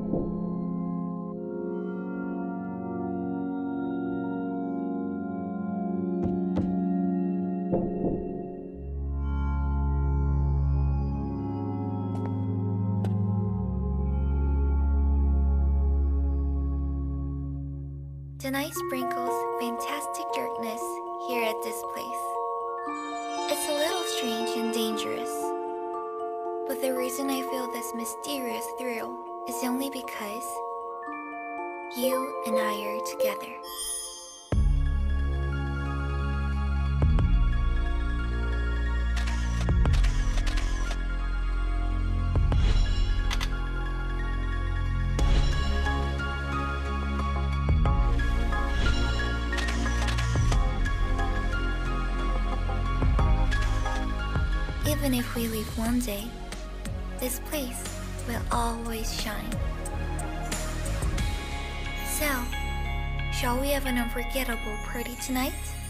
The night sprinkles fantastic darkness here at this place. It's a little strange and dangerous, but the reason I feel this mysterious thrill is only because you and I are together. Even if we leave one day, this place will always shine. So, shall we have an unforgettable party tonight?